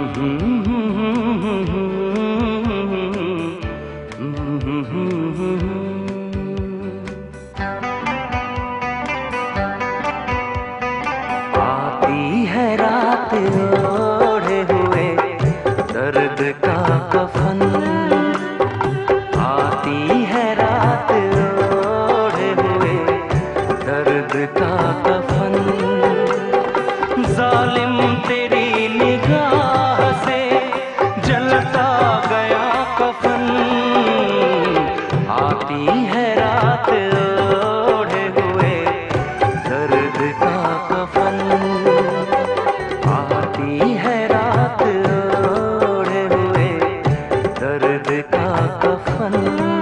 आती है रात ओढ़े हुए दर्द का कफन, आती है रात ओढ़े हुए दर्द का कफन। जालिम तेरी निगाह से जलता गया कफन, आती है रात ओढ़े हुए दर्द का कफन, आती है रात ओढ़े हुए दर्द का कफन।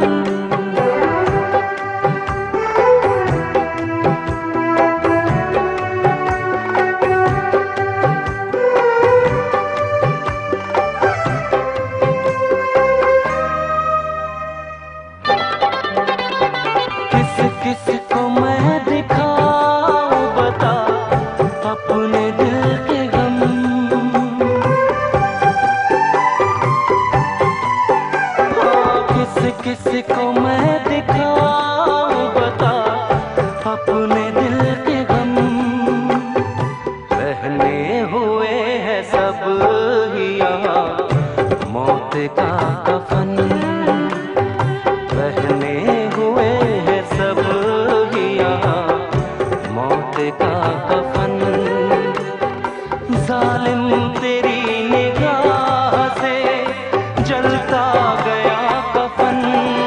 किसको मैं दिखाऊं बता अपने दिल के गम, किसको मैं दिखाऊं बता अपने दिल के गम। पहने हुए है सब ही यहाँ मौत का कफन, पहने हुए है सब ही यहाँ मौत का कफन। जालिम तेरी निगाह से जलता गया कफन,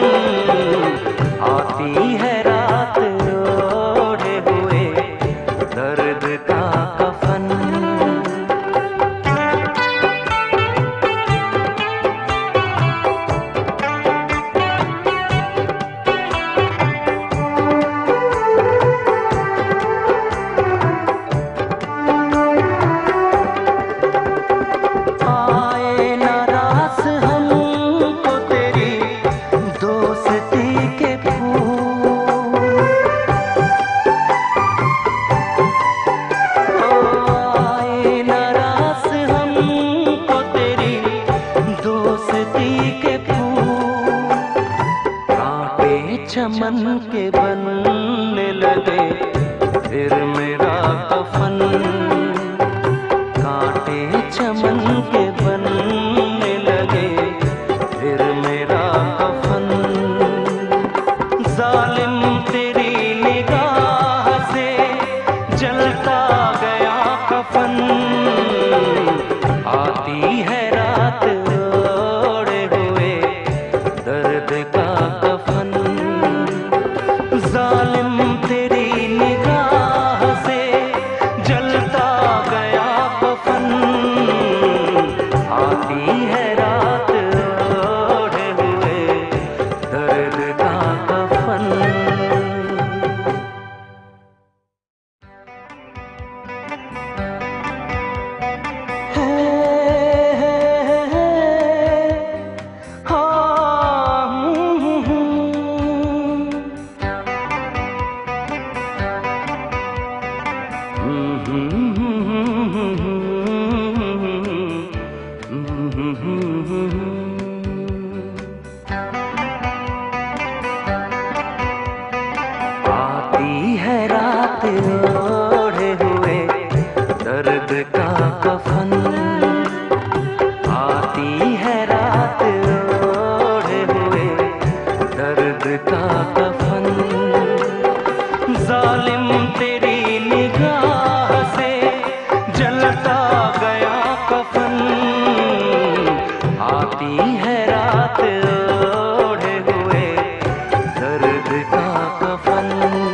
आती है रात ओढ़े हुए दर्द का कफन। चमन के बनने लगे फिर मेरा कफन, कांटे चमन के बनने लगे फिर मेरा कफन। जालिम तेरी निगाह से जलता गया कफन, आती है रात ओढ़े हुए दर्द का कफन। जालिम तेरी निगाह से जलता गया कफन, आती है रात ओढ़े हुए दर्द का कफन। आती है रात ओढ़े हुए दर्द का कफन, आती है रात ओढ़े हुए दर्द का कफन। जालिम तेरी निगाह से जलता गया कफन, आती है रात ओढ़े हुए दर्द का कफन,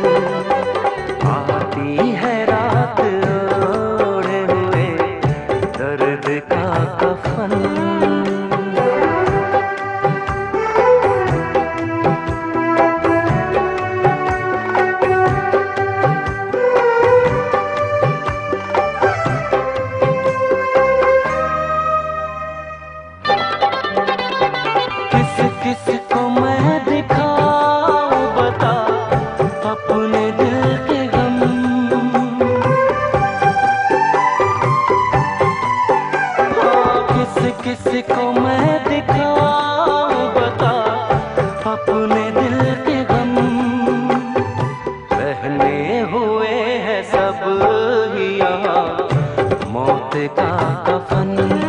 आती है रात ओढ़े हुए दर्द का कफन। किसको मैं दिखाऊं बता अपने दिल के गम। पहने हुए हैं सब ही यहाँ मौत का कफन।